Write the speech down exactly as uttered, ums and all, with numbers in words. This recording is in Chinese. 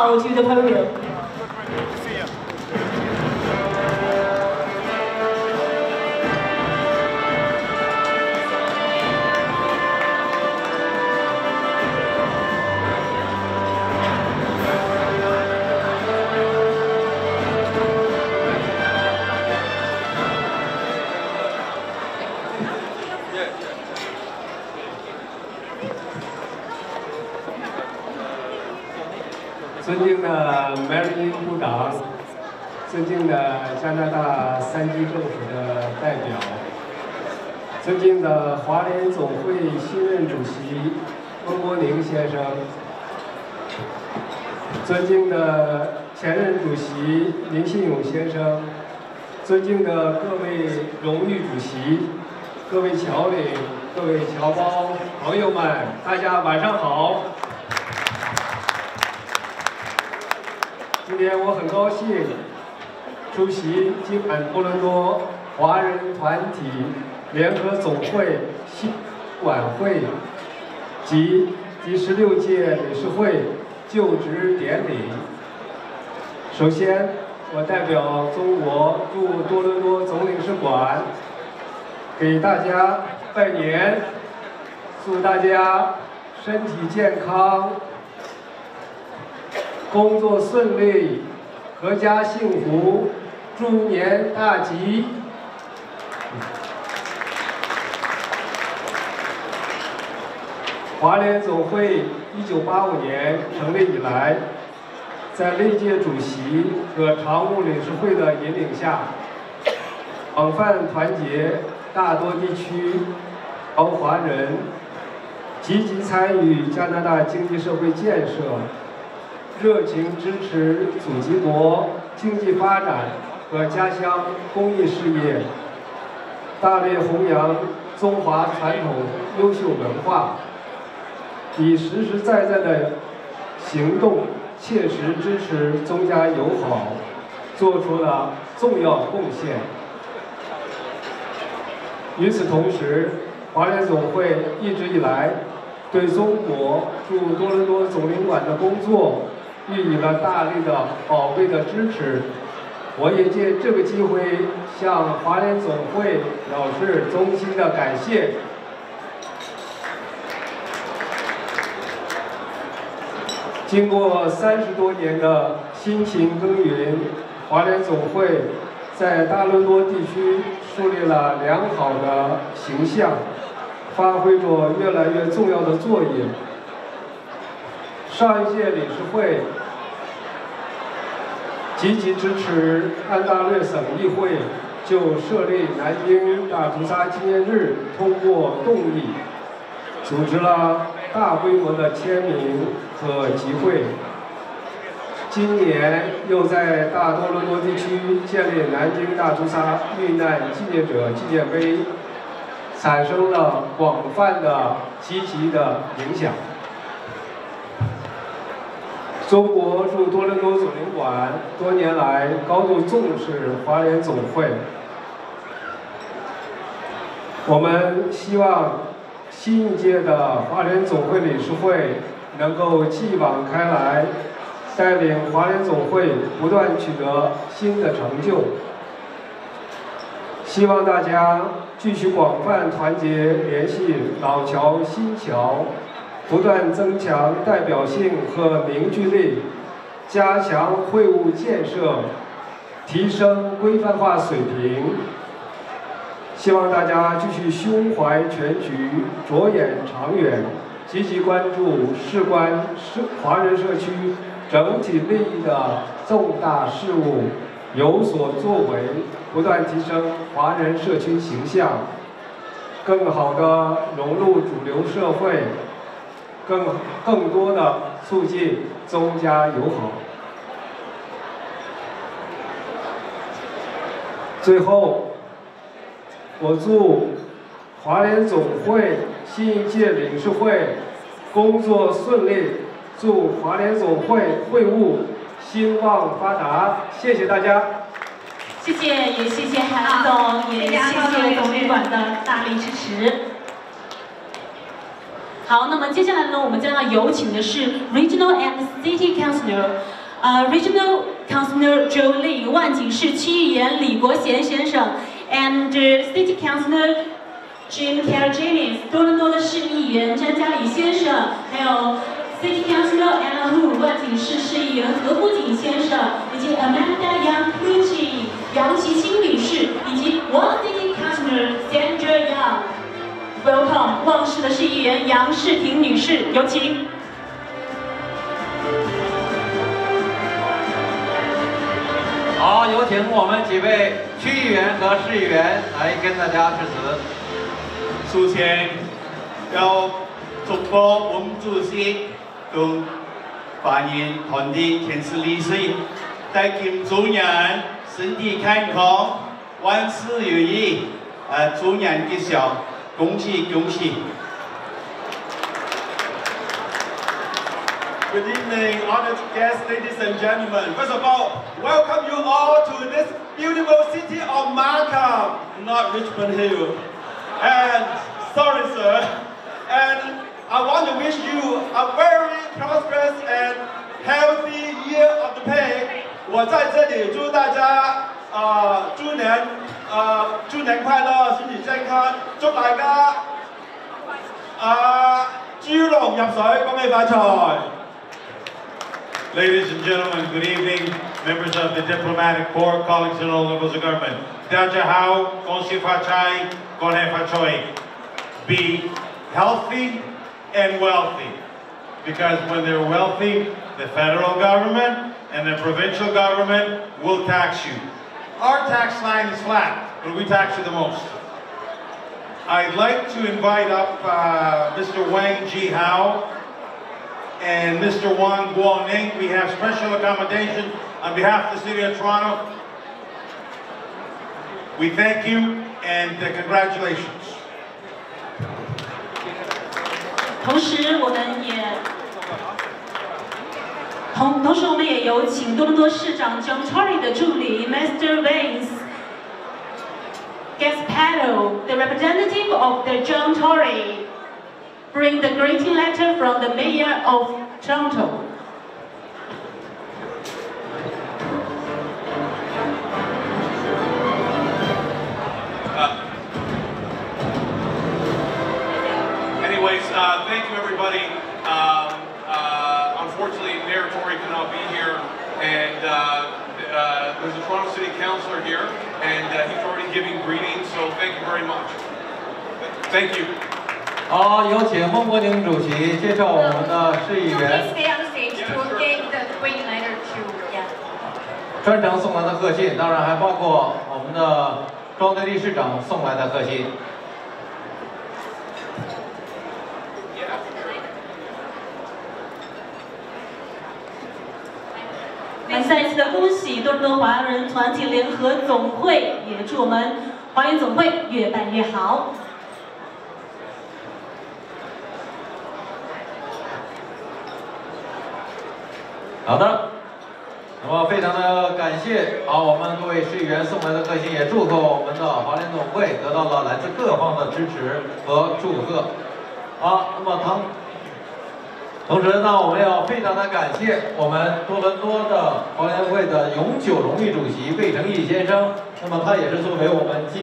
bow to the podium. 尊敬的梅尔尼部长，尊敬的加拿大三级政府的代表，尊敬的华联总会新任主席温国宁先生，尊敬的前任主席林信勇先生，尊敬的各位荣誉主席、各位侨领、各位侨胞朋友们，大家晚上好。 今天我很高兴出席今晚多伦多华人团体联合总会新晚会及第十六届理事会就职典礼。首先，我代表中国驻多伦多总领事馆给大家拜年，祝大家身体健康。 工作顺利，阖家幸福，猪年大吉。华联总会一九八五年成立以来，在历届主席和常务理事会的引领下，广泛团结大多地区侨华人，积极参与加拿大经济社会建设。 热情支持祖籍国经济发展和家乡公益事业，大力弘扬中华传统优秀文化，以实实在在的行动切实支持中加友好，做出了重要贡献。与此同时，华联总会一直以来对中国驻多伦多总领馆的工作。 予以了大力的宝贵的支持，我也借这个机会向华联总会表示衷心的感谢。经过三十多年的辛勤耕耘，华联总会在大伦多地区树立了良好的形象，发挥着越来越重要的作用。 上一届理事会积极支持安大略省议会就设立南京大屠杀纪念日通过动议，组织了大规模的签名和集会。今年又在大多伦多地区建立南京大屠杀遇难纪念者纪念碑，产生了广泛的积极的影响。 中国驻多伦多总领馆多年来高度重视华联总会，我们希望新一届的华联总会理事会能够继往开来，带领华联总会不断取得新的成就。希望大家继续广泛团结联系老侨新侨。 不断增强代表性和凝聚力，加强会务建设，提升规范化水平。希望大家继续胸怀全局，着眼长远，积极关注事关社华人社区整体利益的重大事务，有所作为，不断提升华人社区形象，更好地融入主流社会。 更更多的促进中加友好。最后，我祝华联总会新一届理事会工作顺利，祝华联总会会务兴旺发达。谢谢大家。 谢谢，也谢谢韩总，也谢谢总领馆的大力支持。 好，那么接下来呢，我们将要有请的是 Regional and City Councillor， 呃 ，Regional Councillor Joe Lee 万景市区议员李国贤先生 ，and City Councillor Jim Karygiannis 多伦多的市议员詹嘉礼先生，还有 City Councillor Anna Hu 万景市市议员何福锦先生，以及 Amanda Yang Kuchi 杨琪清女士，以及 Wall City Councillor Sandra Young。Welcome 旺市的市议员杨世婷女士，有请。 好，有请我们几位区议员和市议员来跟大家致辞。 首先要祝福我们主席跟发言团队天赐利水，在今祝年身体健康，万事如意，呃，祝年吉祥，恭喜恭喜。 Good evening, honored guests, ladies and gentlemen. First of all, welcome you all to this beautiful city of Markham, not Richmond Hill. And sorry, sir. And I want to wish you a very prosperous and healthy year of the pay. 我在这里祝大家啊，猪年啊，猪年快乐，身体健康，祝大家啊，豬籠入水，恭喜發財。 Ladies and gentlemen, good evening, members of the diplomatic corps, colleagues in all levels of government. Dajahao, Gonsi Fachai, Gone Fachoi. Be healthy and wealthy. Because when they're wealthy, the federal government and the provincial government will tax you. Our tax line is flat, but we tax you the most. I'd like to invite up uh, Mister Wang Jihao and Mister Wang Guoning. We have special accommodation on behalf of the City of Toronto. We thank you and uh, congratulations. 同时，我们也同同时我们也有请多伦多市长 John Tory 的助理 Mister Vince Gaspato, the representative of the John Tory, bring the greeting letter from the Mayor of Toronto. Uh, anyways, uh, thank you everybody. Um, uh, unfortunately, Mayor Tory cannot be here, and uh, uh, there's a Toronto City Councillor here, and uh, he's already giving greetings, so thank you very much. Thank you. 好，有请孟国宁主席介绍我们的市议员专程送来的贺信，当然还包括我们的庄德利市长送来的贺信。 我们再一次的恭喜多伦多华人团体联合总会，也祝我们华人总会越办越好。 好的，那么非常的感谢好我们各位市议员送来的贺信，也祝贺我们的华联总会得到了来自各方的支持和祝贺。好，那么同同时呢，我们要非常的感谢我们多伦多的华联会的永久荣誉主席魏成义先生，那么他也是作为我们。